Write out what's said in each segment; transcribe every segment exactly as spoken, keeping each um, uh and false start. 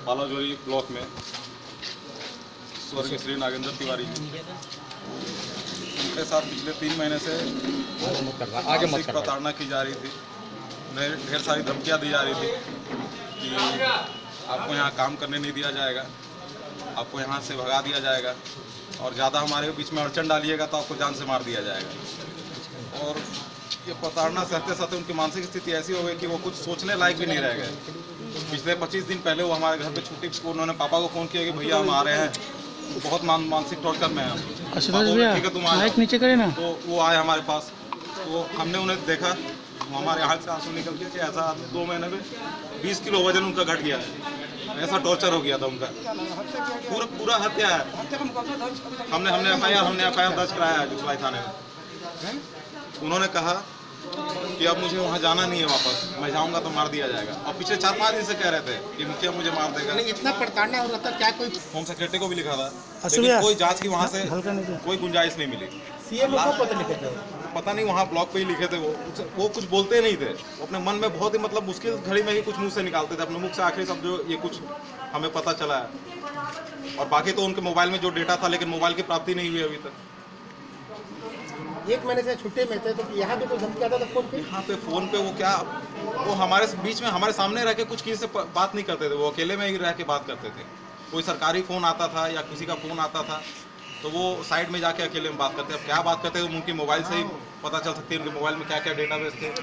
बालाजोरी block में स्वर्गीय श्री नागेंद्र तिवारी जी, उनके साथ पिछले तीन महीने से मानसिक प्रताड़ना की जा रही थी। उन्हें ढेर सारी धमकियाँ दी जा रही थी कि आपको यहाँ काम करने नहीं दिया जाएगा, आपको यहाँ से भगा दिया जाएगा, और ज़्यादा हमारे बीच में अड़चन डालिएगा तो आपको जान से मार दिया जाएगा। और ये प्रताड़ना सहते सहते उनकी मानसिक स्थिति ऐसी हो गई कि वो कुछ सोचने लायक भी नहीं रह गए। पिछले पच्चीस दिन पहले वो हमारे घर पे छुट्टी, उन्होंने पापा को फ़ोन किया कि भैया हम आ रहे हैं, बहुत मान, मानसिक टॉर्चर में हैं, ठीक है तुम आ जाओ। नीचे करे ना। तो वो आए हमारे पास, तो हमने उन्हें देखा, वो हमारे यहाँ से आंसू निकल गया कि ऐसा आदमी दो महीने में बीस किलो वजन उनका घट गया है, ऐसा टॉर्चर हो गया था उनका, पूरा पूरा हत्या है। हमने हमने एफ आई आर हमने एफ आई आर दर्ज कराया है जुगलाई थाने में। उन्होंने कहा कि अब मुझे वहाँ जाना नहीं है वापस, मैं जाऊँगा तो मार दिया जाएगा। और पिछले चार पाँच दिन से कह रहे थे कि मुखिया मुझे मार देगा। नहीं, इतना प्रताड़ना हो रहा था, क्या कोई होम सेक्रेटरी को भी लिखा था, लेकिन कोई जांच की वहाँ से कोई गुंजाइश नहीं मिली। सीएम को पता लिखे थे, पता नहीं वहाँ ब्लॉक पे ही लिखे थे। वो वो कुछ बोलते नहीं थे, वो अपने मन में बहुत ही मतलब मुश्किल घड़ी में ही कुछ मुँह से निकालते थे, अपने मुख से आखिरी शब्द जो ये कुछ हमें पता चला है। और बाकी तो उनके मोबाइल में जो डेटा था, लेकिन मोबाइल की प्राप्ति नहीं हुई अभी तक। एक महीने से छुट्टी में थे, तो यहाँ पे कोई धमकी आता था फोन पे? यहाँ पे फ़ोन पे वो क्या, वो हमारे बीच में हमारे सामने रह के कुछ किसी से बात नहीं करते थे, वो अकेले में ही रह के बात करते थे। कोई सरकारी फ़ोन आता था या किसी का फ़ोन आता था तो वो साइड में जाके अकेले में बात करते। अब क्या बात करते हैं उनकी मोबाइल से ही पता चल सकती है, उनके मोबाइल में क्या क्या डेटाबेस थे।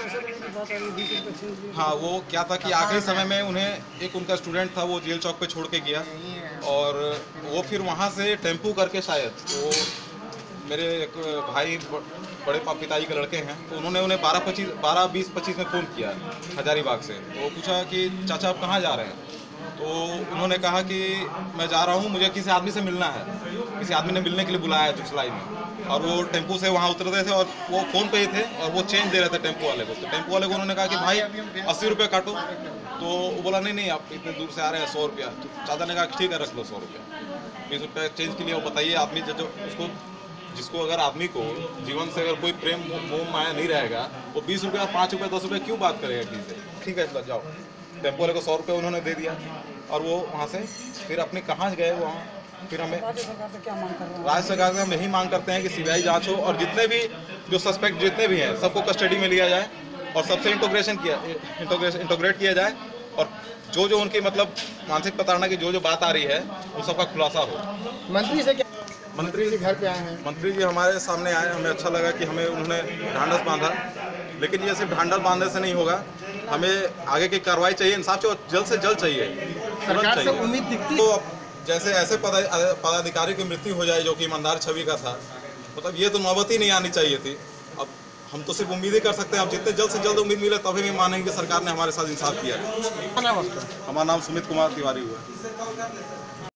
हाँ, वो क्या था कि आखिरी समय में उन्हें एक उनका स्टूडेंट था, वो जेल चौक पे छोड़ के गया, और वो फिर वहाँ से टेम्पू करके, शायद वो मेरे एक भाई बड़े पिताजी के लड़के हैं, तो उन्होंने उन्हें बारह पच्चीस बारह बीस पच्चीस में फ़ोन किया हजारीबाग से। तो वो पूछा कि चाचा आप कहाँ जा रहे हैं? तो उन्होंने कहा कि मैं जा रहा हूँ, मुझे किसी आदमी से मिलना है। किसी आदमी ने मिलने के लिए बुलाया है जुगलाई में, और वो टेम्पू से वहाँ उतर रहे थे और वो फ़ोन पे ही थे, और वो चेंज दे रहे थे टेम्पू वाले को। तो टेम्पू वाले को उन्होंने कहा कि भाई अस्सी रुपये काटो। तो वो बोला नहीं नहीं आप इतने दूर से आ रहे हैं, सौ रुपया। तो चाचा ने कहा ठीक है रख लो सौ रुपया। बीस रुपये चेंज के लिए वो बताइए, आदमी जो उसको जिसको अगर आदमी को जीवन से अगर कोई प्रेम मोह माया नहीं रहेगा, वो बीस रुपये पाँच रुपये दस रुपये क्यों बात करेगा किसी से? ठीक है जाओ। टेम्पो वाले को सौ रुपये उन्होंने दे दिया, और वो वहाँ से फिर अपने कहाँ गए वहाँ। फिर हमें राज्य सरकार से हम यही मांग करते हैं कि सीबीआई जांच हो, और जितने भी जो सस्पेक्ट जितने भी हैं सबको कस्टडी में लिया जाए, और सबसे इंटोग्रेशन किया इंटोग्रेट किया जाए, और जो जो उनकी मतलब मानसिक प्रताड़ना की जो जो बात आ रही है उन सबका खुलासा हो। मंत्री से क्या मंत्री जी घर पे आए हैं, मंत्री जी हमारे सामने आए, हमें अच्छा लगा कि हमें उन्होंने ढांढस बांधा। लेकिन ये सिर्फ ढांढस बांधने से नहीं होगा, हमें आगे की कार्रवाई चाहिए, इंसाफ चाहिए, और जल्द से जल्द चाहिए। सरकार से उम्मीद दिखती तो जैसे ऐसे पदाधिकारी की मृत्यु हो जाए जो कि ईमानदार छवि का था, मतलब ये तो नौबत ही नहीं आनी चाहिए थी। अब हम तो सिर्फ उम्मीद ही कर सकते हैं, अब जितने जल्द से जल्द उम्मीद मिले तभी हम मानेंगे कि सरकार ने हमारे साथ इंसाफ किया। हमारा नाम सुमित कुमार तिवारी हुआ है।